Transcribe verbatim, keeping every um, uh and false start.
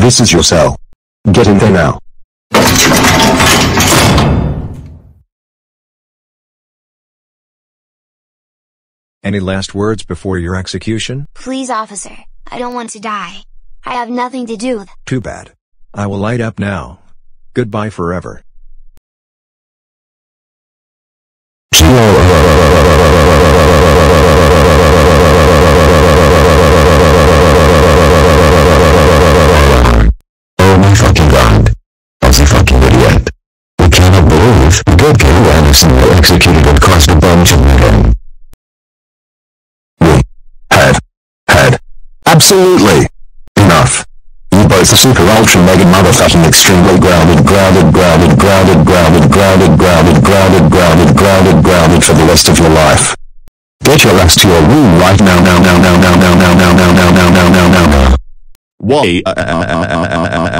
This is your cell. Get in there now. Any last words before your execution? Please, officer. I don't want to die. I have nothing to do with. Too bad. I will light up now. Goodbye forever. Oh my fucking god. As a fucking idiot. We cannot believe we did Caillou Andersoneria executed and caused a bunch of mayhem. We had had absolutely enough. You both are super ultra mega motherfucking extremely grounded grounded grounded grounded grounded grounded grounded grounded grounded grounded grounded for the rest of your life. Get your ass to your room right now now now now now now now now now now now now now now. Why?